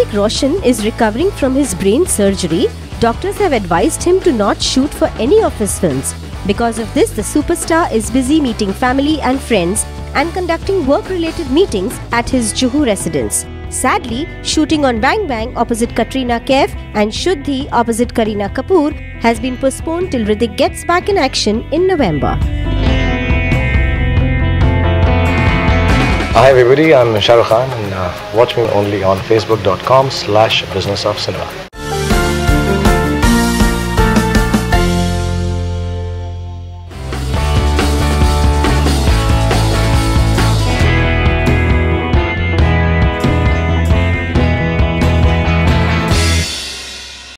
Hrithik Roshan is recovering from his brain surgery, doctors have advised him to not shoot for any of his films. Because of this, the superstar is busy meeting family and friends and conducting work-related meetings at his Juhu residence. Sadly, shooting on Bang Bang opposite Katrina Kaif and Shuddhi opposite Kareena Kapoor has been postponed till Hrithik gets back in action in November. Hi everybody, I'm Shah Rukh Khan and watch me only on facebook.com/businessofcinema.